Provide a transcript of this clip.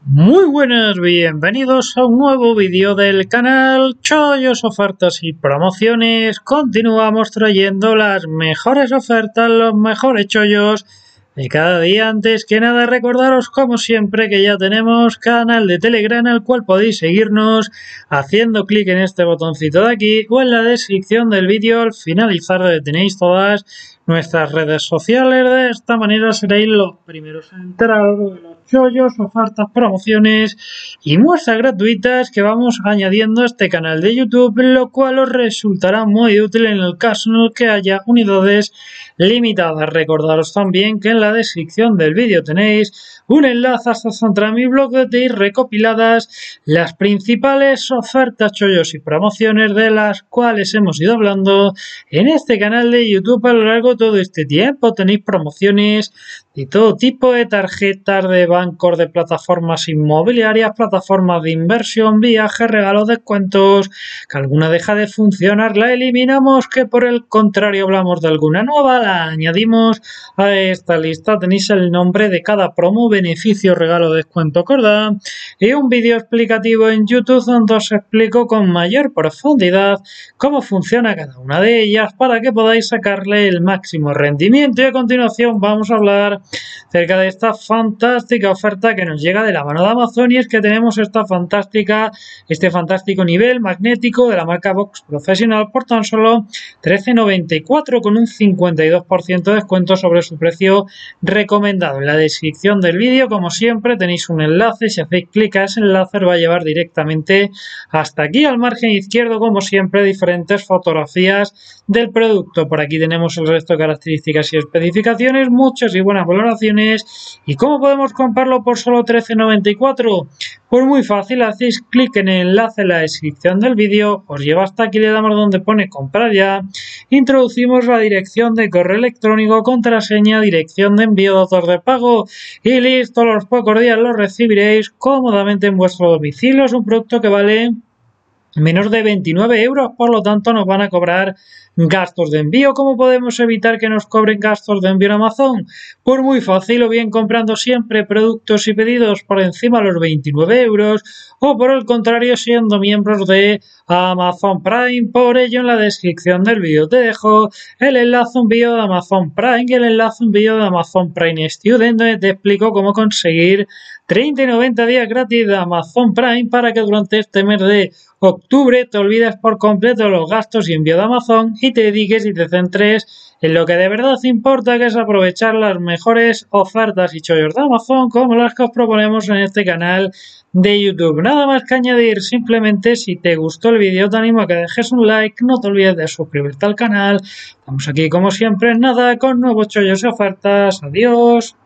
Muy buenas, bienvenidos a un nuevo vídeo del canal Chollos, Ofertas y Promociones. Continuamos trayendo las mejores ofertas, los mejores chollos de cada día. Antes que nada, recordaros como siempre que ya tenemos canal de Telegram al cual podéis seguirnos haciendo clic en este botoncito de aquí o en la descripción del vídeo al finalizar, donde tenéis todas nuestras redes sociales. De esta manera seréis los primeros en enteraros de los chollos, ofertas, promociones y muestras gratuitas que vamos añadiendo a este canal de YouTube, lo cual os resultará muy útil en el caso en el que haya unidades limitadas. Recordaros también que en la descripción del vídeo tenéis un enlace hasta mi blog donde tenéis recopiladas las principales ofertas, chollos y promociones de las cuales hemos ido hablando en este canal de YouTube a lo largo de todo este tiempo. Tenéis promociones de todo tipo, de tarjetas de bancos, de plataformas inmobiliarias, plataformas de inversión, viajes, regalos, descuentos. Que alguna deja de funcionar, la eliminamos, que por el contrario hablamos de alguna nueva, la añadimos a esta lista. Tenéis el nombre de cada promo, beneficio, regalo, descuento, corda, y un vídeo explicativo en YouTube donde os explico con mayor profundidad cómo funciona cada una de ellas para que podáis sacarle el máximo rendimiento. Y a continuación vamos a hablar acerca de esta fantástica oferta que nos llega de la mano de Amazon, y es que tenemos este fantástico nivel magnético de la marca Box Professional por tan solo 13,94 con un 52% de descuento sobre su precio recomendado. En la descripción del vídeo, como siempre, tenéis un enlace. Si hacéis clic a ese enlace os va a llevar directamente hasta aquí. Al margen izquierdo, como siempre, diferentes fotografías del producto. Por aquí tenemos el resto de características y especificaciones, muchas y buenas valoraciones. ¿Y cómo podemos comprarlo por solo 13,94? Pues muy fácil, hacéis clic en el enlace en la descripción del vídeo, os lleva hasta aquí, le damos donde pone comprar ya, introducimos la dirección de correo electrónico, contraseña, dirección de envío, datos de pago y listo. A los pocos días lo recibiréis cómodamente en vuestro domicilio. Es un producto que vale menos de 29 euros, por lo tanto nos van a cobrar gastos de envío. ¿Cómo podemos evitar que nos cobren gastos de envío en Amazon? Pues muy fácil, o bien comprando siempre productos y pedidos por encima de los 29 euros, o por el contrario siendo miembros de Amazon Prime. Por ello, en la descripción del vídeo te dejo el enlace a un vídeo de Amazon Prime y el enlace a un vídeo de Amazon Prime Student, donde te explico cómo conseguir 30 y 90 días gratis de Amazon Prime para que durante este mes de octubre te olvides por completo los gastos y envío de Amazon y te dediques y te centres en lo que de verdad importa, que es aprovechar las mejores ofertas y chollos de Amazon como las que os proponemos en este canal de YouTube. Nada más que añadir, simplemente si te gustó el vídeo te animo a que dejes un like, no te olvides de suscribirte al canal. Estamos aquí como siempre en nada con nuevos chollos y ofertas. Adiós.